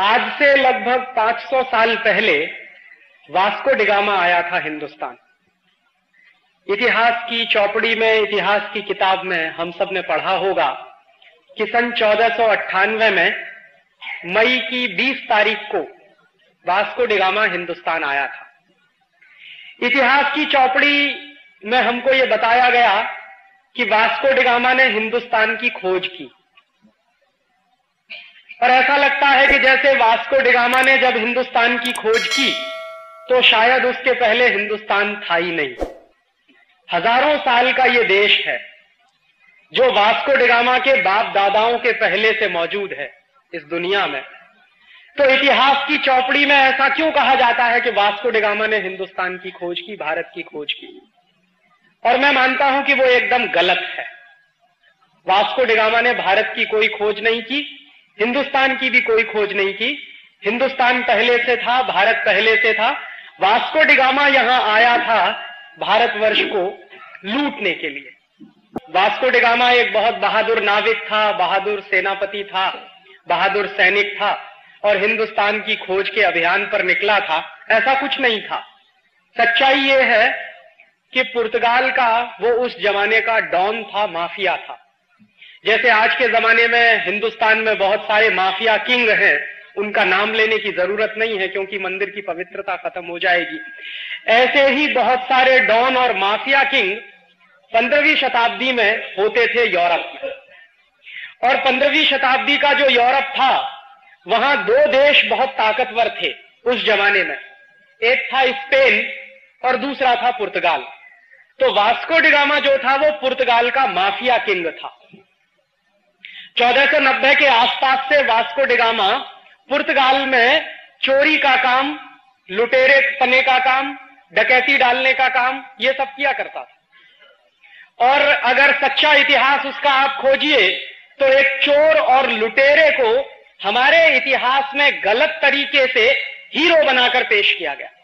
आज से लगभग 500 साल पहले वास्को डिगामा आया था हिंदुस्तान। इतिहास की चौपड़ी में, इतिहास की किताब में हम सब ने पढ़ा होगा कि सन 1498 में मई की 20 तारीख को वास्को डिगामा हिंदुस्तान आया था। इतिहास की चौपड़ी में हमको यह बताया गया कि वास्को डिगामा ने हिंदुस्तान की खोज की, और ऐसा लगता है कि जैसे वास्को डिगामा ने जब हिंदुस्तान की खोज की तो शायद उसके पहले हिंदुस्तान था ही नहीं। हजारों साल का यह देश है जो वास्को डिगामा के बाप दादाओं के पहले से मौजूद है इस दुनिया में। तो इतिहास की चौपड़ी में ऐसा क्यों कहा जाता है कि वास्को डिगामा ने हिंदुस्तान की खोज की, भारत की खोज की? और मैं मानता हूं कि वो एकदम गलत है। वास्को डिगामा ने भारत की कोई खोज नहीं की, हिंदुस्तान की भी कोई खोज नहीं की। हिंदुस्तान पहले से था, भारत पहले से था। वास्को डिगामा यहां आया था भारतवर्ष को लूटने के लिए। वास्को डिगामा एक बहुत बहादुर नाविक था, बहादुर सेनापति था, बहादुर सैनिक था और हिंदुस्तान की खोज के अभियान पर निकला था, ऐसा कुछ नहीं था। सच्चाई यह है कि पुर्तगाल का वो उस जमाने का डॉन था, माफिया था। जैसे आज के जमाने में हिंदुस्तान में बहुत सारे माफिया किंग हैं, उनका नाम लेने की जरूरत नहीं है क्योंकि मंदिर की पवित्रता खत्म हो जाएगी। ऐसे ही बहुत सारे डॉन और माफिया किंग 15वीं शताब्दी में होते थे यूरोप में। और 15वीं शताब्दी का जो यूरोप था, वहां दो देश बहुत ताकतवर थे उस जमाने में, एक था स्पेन और दूसरा था पुर्तगाल। तो वास्को डिगामा जो था वो पुर्तगाल का माफिया किंग था। 1490 के आसपास से वास्को डिगामा पुर्तगाल में चोरी का काम, लुटेरे पने का काम, डकैती डालने का काम, ये सब किया करता था। और अगर सच्चा इतिहास उसका आप खोजिए तो एक चोर और लुटेरे को हमारे इतिहास में गलत तरीके से हीरो बनाकर पेश किया गया।